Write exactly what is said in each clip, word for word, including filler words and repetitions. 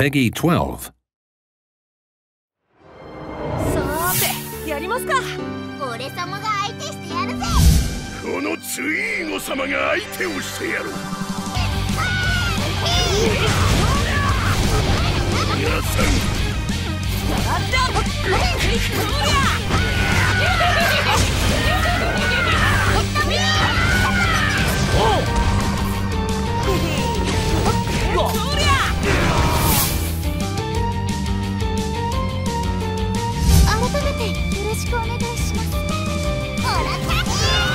Peggy twelve. さて、やりますか。 俺様が相手してやるぜ。 このツイーゴ様が相手をしてやろう。皆さん、 改めてよろしくお願いします。ほらた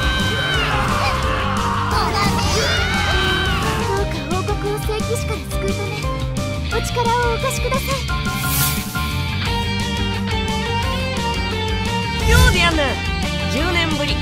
どうか王国を聖騎士から救うためお力をお貸しください。 ようディアンヌ、じゅうねんぶり。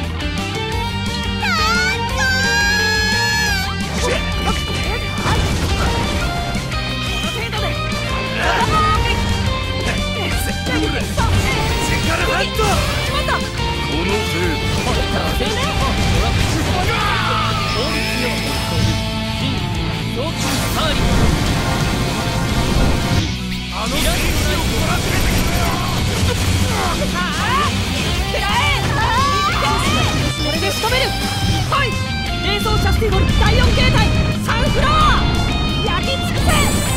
これで仕留める。はい、冷蔵シャスティゴルだいよん形態サンフラワー焼き尽くせ。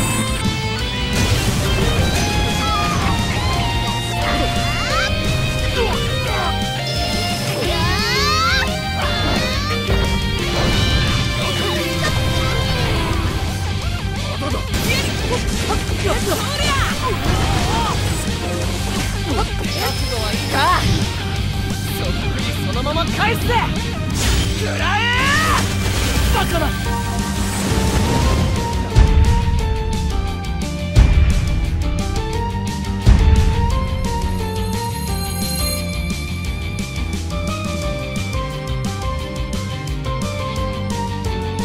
そのまま返すぜ。食らえバカな。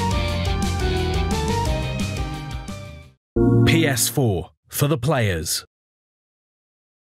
P S four for the players.